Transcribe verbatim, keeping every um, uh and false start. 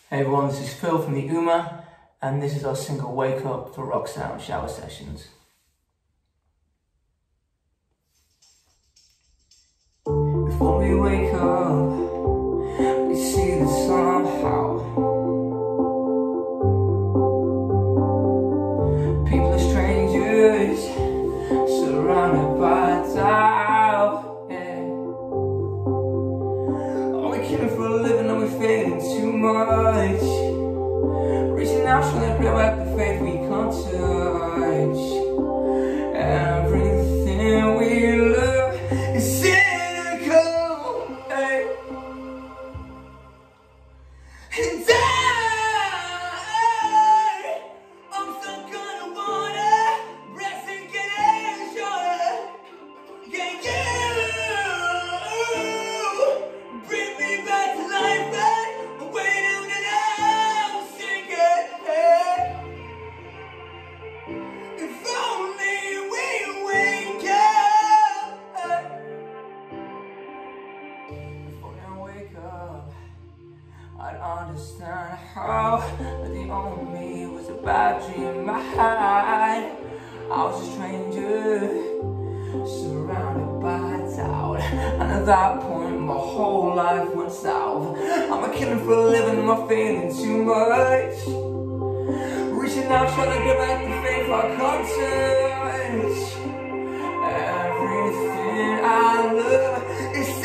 Hey everyone, this is Phil from the Uma, and this is our single Wake Up for Rock Sound Shower Sessions. Before we wake up, we see that somehow people are strangers, surrounded by doubt, yeah. Are we killing for a living, are we failing too much? Reaching out, trying to bring back the faith we can't touch. Everything we love is cynical, hey. And I, I'm stuck underwater, breath and get shorter. Can you bring me back to life, right? Way down and I'm sinking. If only we wake up. If only I wake up, I'd understand how the old me was a bad dream I had. I was a stranger, surrounded by doubt, and at that point my whole life went south. I'm a killing for a living, am I failing too much? Reaching out, trying to get back the faith I can't touch. Everything I love is